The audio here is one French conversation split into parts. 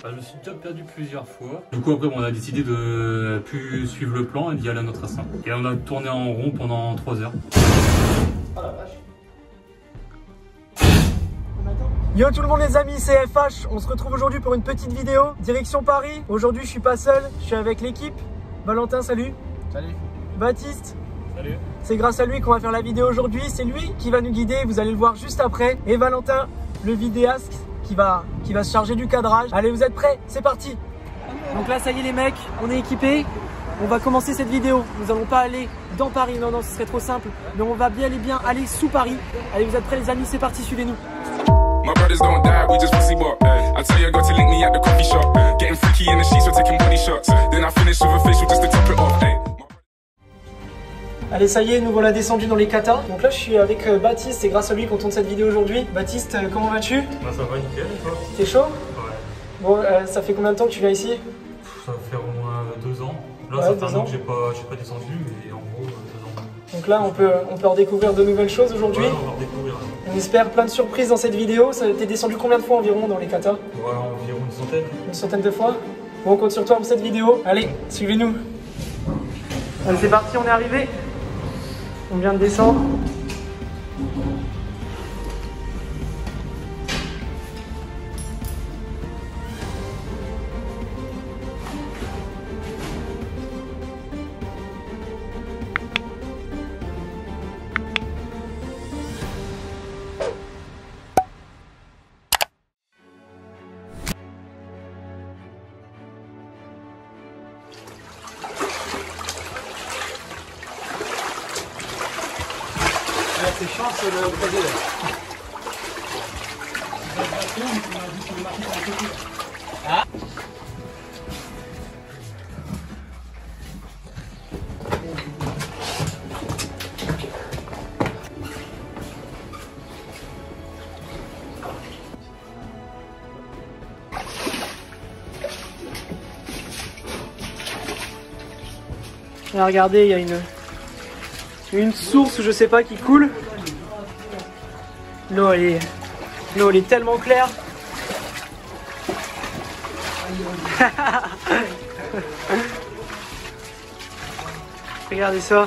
Je me suis déjà perdu plusieurs fois. Du coup après on a décidé de plus suivre le plan et d'y aller à notre assaut. Et on a tourné en rond pendant 3 heures. Oh la vache. Yo tout le monde les amis, c'est FH. On se retrouve aujourd'hui pour une petite vidéo. Direction Paris. Aujourd'hui je suis pas seul, je suis avec l'équipe. Valentin, salut. Salut. Baptiste. Salut. C'est grâce à lui qu'on va faire la vidéo aujourd'hui. C'est lui qui va nous guider, vous allez le voir juste après. Et Valentin, le vidéaste qui va se charger du cadrage. Allez, vous êtes prêts? C'est parti. Donc là, ça y est les mecs, on est équipés. On va commencer cette vidéo. Nous n'allons pas aller dans Paris, non, ce serait trop simple. Mais on va bien aller sous Paris. Allez, vous êtes prêts les amis? C'est parti, suivez-nous. My brothers don't die, we just pussy bop. I tell you, I got to link me at the coffee shop. Getting freaky in the sheets, we're taking body shots. Then I finish with a facial just to top it off. Allez, ça y est, nous voilà descendus dans les katas. Donc là, je suis avec Baptiste, c'est grâce à lui qu'on tourne cette vidéo aujourd'hui. Baptiste, comment vas-tu? Bah ça va nickel et toi? T'es chaud? Ouais. Bon, ça fait combien de temps que tu viens ici? Ça va faire au moins 2 ans. Là ouais, ça fait un an que j'ai pas descendu, mais en gros 2 ans. Donc là, on peut en découvrir de nouvelles choses aujourd'hui. Ouais, on va redécouvrir. On espère plein de surprises dans cette vidéo. T'es descendu combien de fois environ dans les katas? Voilà, environ une centaine. Une centaine de fois. Bon, on compte sur toi pour cette vidéo. Allez, suivez-nous. Allez, c'est parti, on est arrivé. On vient de descendre. C'est chance le projet. Ah. Là, regardez, il y a une source, je sais pas, qui coule. L'eau elle est tellement claire. Regardez ça.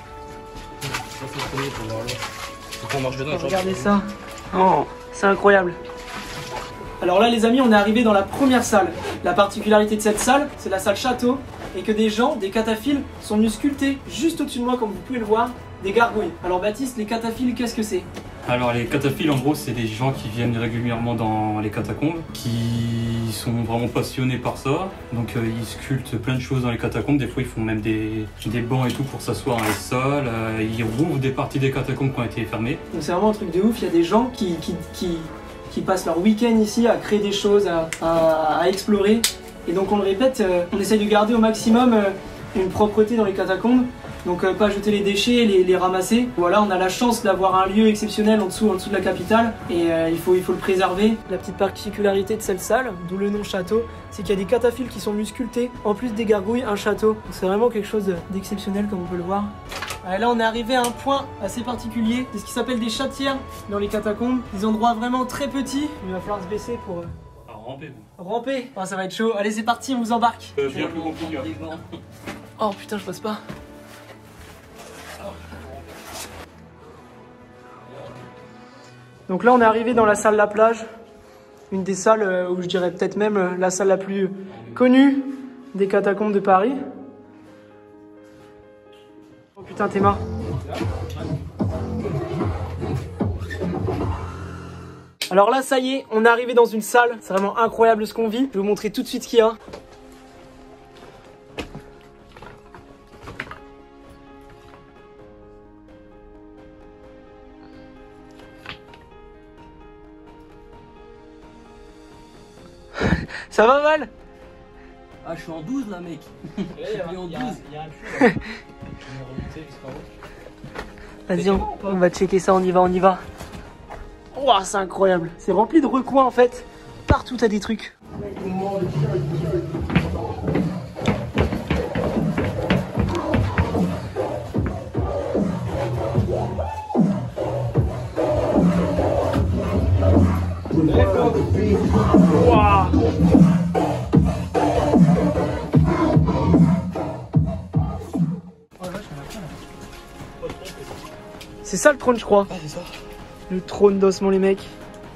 Regardez ça. Oh, c'est incroyable. Alors là les amis, on est arrivé dans la première salle. La particularité de cette salle, c'est la salle château. Et que des gens, des cataphiles, sont venus sculpter juste au-dessus de moi, comme vous pouvez le voir, des gargouilles. Alors Baptiste, les cataphiles, qu'est-ce que c'est? Alors les cataphiles en gros c'est des gens qui viennent régulièrement dans les catacombes, qui sont vraiment passionnés par ça, donc ils sculptent plein de choses dans les catacombes, des fois ils font même des bancs et tout pour s'asseoir dans les salles, ils rouvrent des parties des catacombes qui ont été fermées. Donc c'est vraiment un truc de ouf, il y a des gens qui passent leur week-end ici à créer des choses, à explorer, et donc on le répète, on essaye de garder au maximum une propreté dans les catacombes. Donc pas jeter les déchets, les ramasser. Voilà, on a la chance d'avoir un lieu exceptionnel en dessous de la capitale et il faut le préserver. La petite particularité de cette salle, d'où le nom château, c'est qu'il y a des cataphiles qui sont muscultés, en plus des gargouilles, un château. C'est vraiment quelque chose d'exceptionnel comme on peut le voir. Et là on est arrivé à un point assez particulier, c'est ce qui s'appelle des chatières dans les catacombes. Des endroits vraiment très petits, il va falloir se baisser pour... ramper. Ramper. Oh, ça va être chaud, allez c'est parti, on vous embarque. Bien plus compliqué. Oh putain, je passe pas. Donc là on est arrivé dans la salle La Plage, une des salles où je dirais peut-être même la salle la plus connue des catacombes de Paris. Oh putain Théma. Alors là ça y est, on est arrivé dans une salle, c'est vraiment incroyable ce qu'on vit. Je vais vous montrer tout de suite ce qu'il y a. Ça va Val? Ah, je suis en 12 là, mec. Je suis en 12. Il y a un puits là. Vas-y, on va checker ça, on y va. Ouah, c'est incroyable. C'est rempli de recoins en fait. Partout t'as des trucs. Wow. C'est ça le trône, je crois. Ah, c'est ça. Le trône d'Ossements les mecs.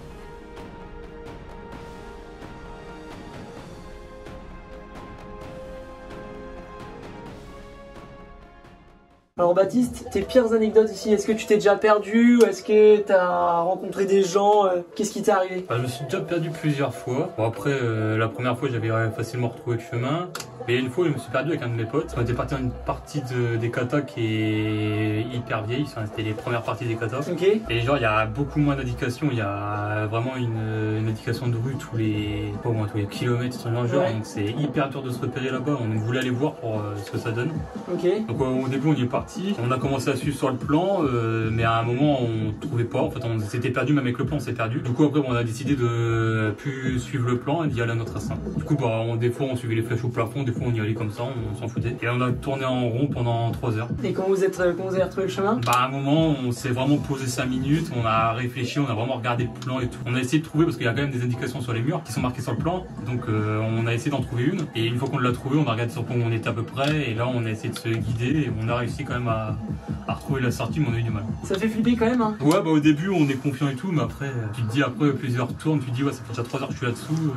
Alors Baptiste, tes pires anecdotes ici, est-ce que tu t'es déjà perdu? Est-ce que tu as rencontré des gens? Qu'est-ce qui t'est arrivé? Je me suis déjà perdu plusieurs fois. Bon, après, la première fois, j'avais facilement retrouvé le chemin. Mais une fois, je me suis perdu avec un de mes potes. On était parti dans une partie des katas qui est hyper vieille. Enfin, c'était les premières parties des katas. Ok. Et genre, il y a beaucoup moins d'indications. Il y a vraiment une indication de rue tous les kilomètres, ce genre. Ouais. Donc c'est hyper dur de se repérer là-bas. On voulait aller voir pour ce que ça donne. Ok. Donc au début, on y est parti. On a commencé à suivre sur le plan, mais à un moment, on trouvait pas. En fait, on s'était perdu, même avec le plan, on s'est perdu. Du coup, après, on a décidé de plus suivre le plan et d'y aller à notre instinct. Du coup, des fois, on suivait les flèches au plafond, des fois, on y allait comme ça, on s'en foutait. Et on a tourné en rond pendant 3 heures. Et comment vous avez retrouvé le chemin? À un moment, on s'est vraiment posé 5 minutes, on a réfléchi, on a vraiment regardé le plan et tout. On a essayé de trouver, parce qu'il y a quand même des indications sur les murs qui sont marquées sur le plan. Donc, on a essayé d'en trouver une. Et une fois qu'on l'a trouvée, on a regardé sur le point où on était à peu près. Et là, on a essayé de se guider et on a réussi quand même à retrouver la sortie, mais on a eu du mal. Ça fait flipper quand même, hein? Ouais, au début, on est confiant et tout, mais après, tu te dis, après plusieurs tours, tu te dis, ouais, ça fait déjà 3 heures que je suis là-dessous.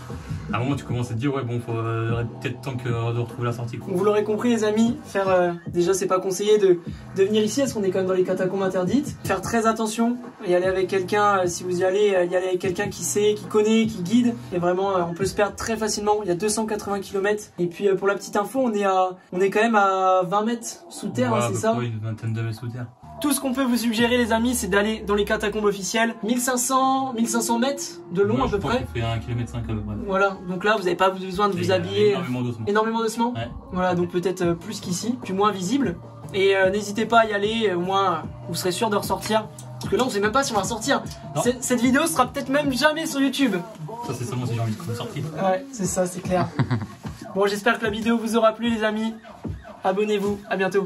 À un moment, tu commences à te dire, ouais, bon, faudrait peut-être temps de retrouver la sortie, quoi. Vous l'aurez compris, les amis, déjà, c'est pas conseillé de venir ici, parce qu'on est quand même dans les catacombes interdites. Faire très attention, y aller avec quelqu'un, si vous y aller avec quelqu'un qui sait, qui connaît, qui guide. Et vraiment, on peut se perdre très facilement. Il y a 280 km. Et puis, pour la petite info, on est quand même à 20 mètres sous terre, Ouais, hein, c'est ça? Oui, une vingtaine de mètres sous terre. Tout ce qu'on peut vous suggérer, les amis, c'est d'aller dans les catacombes officielles. 1500 mètres de long, Ouais, à peu près. Ça fait 1,5 km à peu près. Voilà, donc là, vous n'avez pas besoin de vous Et habiller. énormément d'ossements. Énormément d'ossements. Ouais. Voilà, donc peut-être plus qu'ici, du moins visible. Et n'hésitez pas à y aller, au moins vous serez sûr de ressortir. Parce que là, on sait même pas si on va sortir. Cette vidéo sera peut-être même jamais sur YouTube. Ça, c'est seulement si j'ai envie de sortir. Ouais, c'est ça, c'est clair. Bon, j'espère que la vidéo vous aura plu, les amis. Abonnez-vous, à bientôt.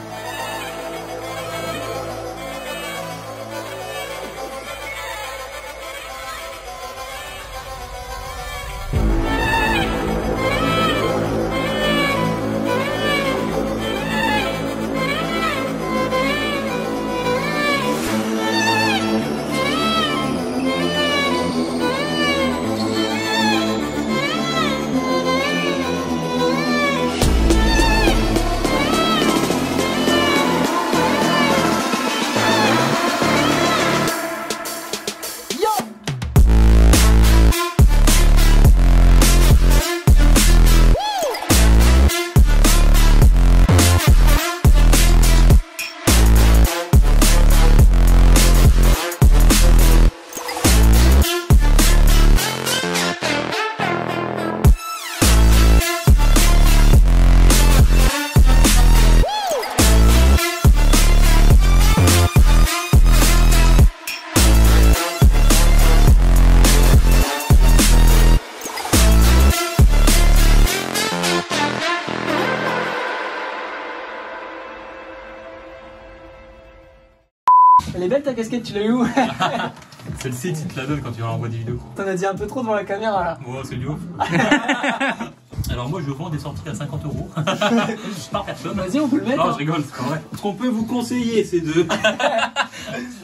Elle est belle ta casquette, tu l'as eu où? C'est le site, il te la donne quand tu envoies des vidéos. T'en as dit un peu trop devant la caméra là. Oh, c'est du ouf. Alors moi je vends des sorties à 50 € par personne. Vas-y, on peut le mettre. Non, hein. je rigole, c'est pas vrai. Ce qu'on peut vous conseiller, c'est de